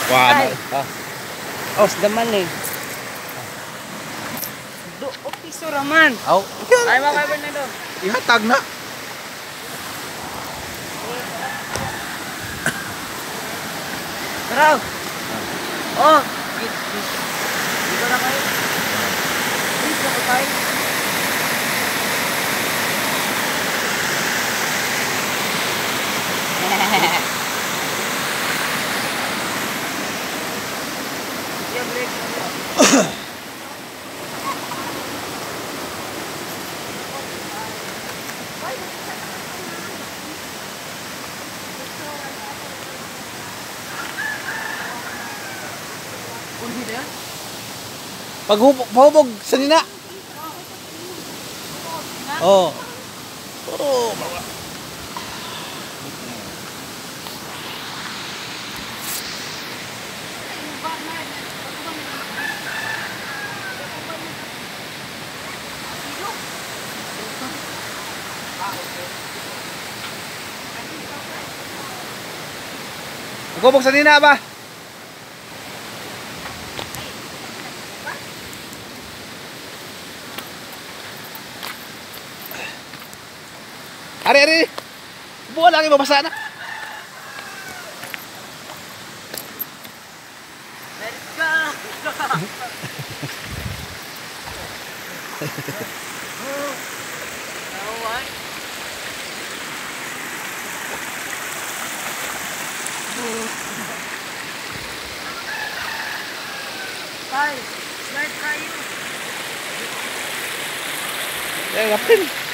Wala. Os daman eh. Do piso raman. Aw. Ay makaiban na do. Ihatag na. Tara. Oh. Dito na kayo. Dito na kayo. Paghubog sa nina. Oh. Oh, bawa. Paghubog sa nina ba? Ari. Buwan lang ibabasa na. Let's go. Slide tayo. Eh, kapin.